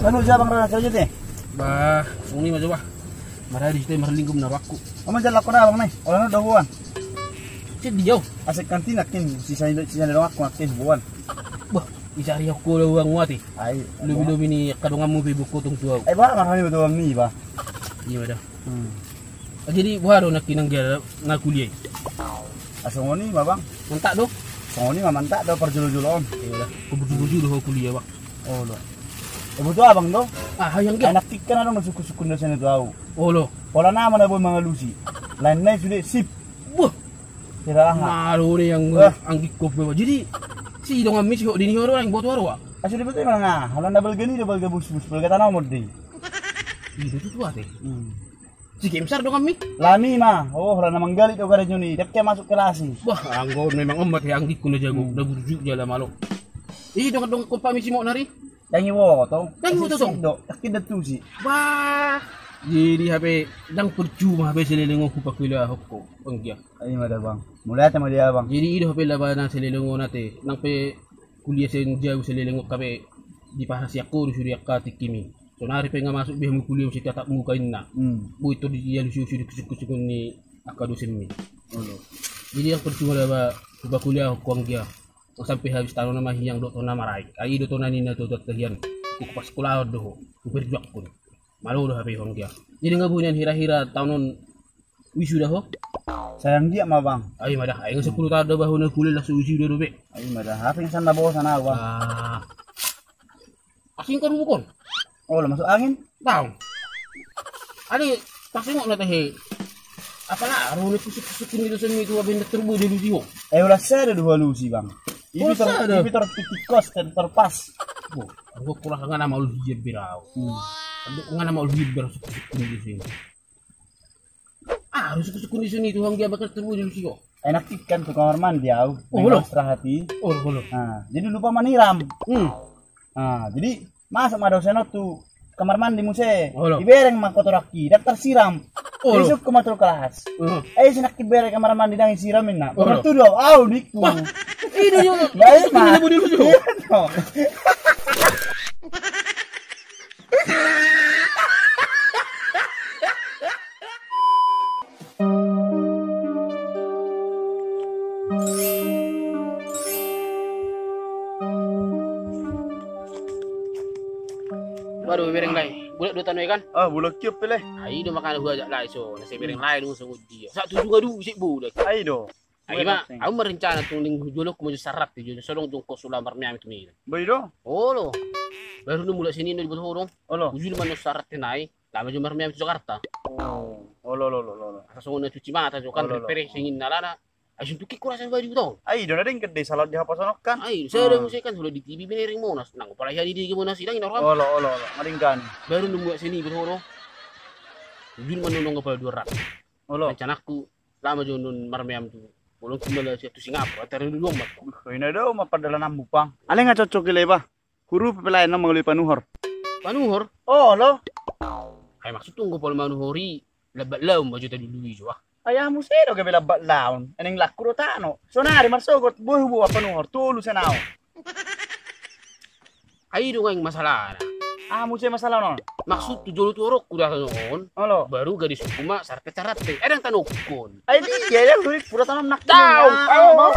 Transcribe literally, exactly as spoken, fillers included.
Ano siya bang rasa aja teh? Bah, sungi mah coba. Marah di situ marlingkum na wakku. Kamu jalan ko na bang nih. Orang na dahuan. Cik dia. Asik kantin akin sisa sisa dari aku akin buan. Bah, isari aku uang wati. Ay, Lubi-lubi ni kadungamu pi buku tung tuaw. ay ba marami betul bang nih ba? Iya dah. Hmm. Jadi buharo nak kinang dia nak kuliah. Asong ni babang. Mantak doh. Song ni mamanta do perjulu-julon. Iya dah. Kubuju-buju doh kuliah wak. Oh lo. Eh betul abang do. Ah, hayang dia. Anak tikan ada suku-suku na sana tahu. Oh lo. Pola nama na boy mga lusi. Lain na sudah sip. Wah, Tira ha. malu ni yang Wah. anggik kop. Jadi si dong amis kok dini horo yang buat waro wak. Asu di betul nga. Halan double gani double gabus-bus pelga tanah mod di. Itu tuh tuh teh. Hmm. Si Kimsar dong ami. Lami mah. Oh, halan namang galit o kada ni. Dek masuk kelas ni. Wah, anggo memang emat yang anggik ko na jago. Hmm. Dah burjuk jala malo. Ih, dong dong ko pamisi mo nari. Yang iwo to. Yang iwo to, tong. Do. Takin datu si. Wah, jadi H P dang percuma H P selelengong ko pakila hokko panggia. Ay mada bang. Mulai sama dia bang. Jadi ido H P labanan selelengong nate nang pe kuliah sen jauh selelengong kape di pahasi aku disuruh ka tikimi. So nari pe nga masuk bihamu kuliah si tatap mukain na. Hmm. Bu itu di yalu susu di kusuk-kusuk ni akadu semi. Olo. Jadi yang percuma laba kuba kuliah hokko anggia. Sampai habis tahun nama hiyang dok nama rai. Ai dok nani na dok tahian. Ku pas sekolah doh. Ku berjuang pun. Malu dah H P hong dia. Jadi ngabunian hira-hira tahun wisuda ho. Sayang dia mah bang. Ai madah ai sepuluh tahun dah bahuna kuliah lah wisuda do be. Ay mada. Apa yang sana bawa sana bang? Ah. Asing kan bukon. Oh, lo masuk angin? Tahu. Ade pasti ngok na teh. Apalah arone kusuk-kusuk ni do semi tu abin terbu di lucio. Eh ulah saya ada dua lusi bang. Oh, Ibi ter sada. ibi ter tikos dan terpas. Oh, aku kurang nga nama ul hijab birau. Hmm. Ando nga nama ul hijab kusuk-kusuk di sini. Ah, kusuk-kusuk di sini tu hang dia bakal terbu di lucio. Enak ikan ke kamar mandi au. Oh, lo. Hati. Oh, kalau. Nah, jadi lupa maniram. Hmm. Nah, jadi masuk ada sana tuh kamar mandi muse. Oh, lo. Ibereng mah kotoraki, daftar siram. Oh, lo. Besok ke matul kelas. Oh. Eh sinak ibereng kamar mandi nang siramin nak. Oh, lo. Betul dong. Au niku. Ini yo. Guys, mah. Terbu di lucio. Baru bereng lain. Bulat dua tanoi kan? Ah, bulak kiep pilih. Ai do makan gua ajak lai so. Nasi bereng lain dong sungguh dia. Sak tujuh ngadu sik budak. Ai do. Ai mak, aku merencana tung ling jolo ko mo sarap ti jolo solong jong ko sulam marmiam tu mi. Bayi do. Oh lo. Baru nu mulai sini no di horong. Oh lo. Ujul man no sarat tinai. Tama jong marmiam tu Jakarta. Oh. Oh lo lo lo lo. Asa na cuci mata jo kan Oh, lo, lo. pere singin nalana. Ai suntuki ko rasa baju to. Ai do na ding kedai salad di hapasanok kan. Ai, saya ada musik kan sudah di T V binering mo nas nang pala jadi di mo na sidang ino Oh lo oh lo lo. Maringgan. baru nu mulai sini berhoro. Ujul man nung kapal dua rat. Oh lo. Rencanaku lama jo nun marmiam tu. Bolong kumala siya tu Singapura tarin dulu mat. Kau ini do mapadalan ang bupang. Ale nga cocok gila ba? Huruf pelayan na mengalui panuhor. Panuhor. Oh lo. Ay maksud tunggu pol manuhori labat law maju tadi dulu jo ah. Ayah mo sero gabi labat laon. Aning lakuro tano. Sonari marsogot buhi buwa panuhor. Tulu sa nao. Ay do nga yung masalah na. Ah mo siya masalah non. Maksud tu jolo tu orok kuda noon. Oh lo. Baru gadis kuma sarte carate. Ada yang tanukon. Ay di ya ya huruf pura tanam nak. Tahu. Oh.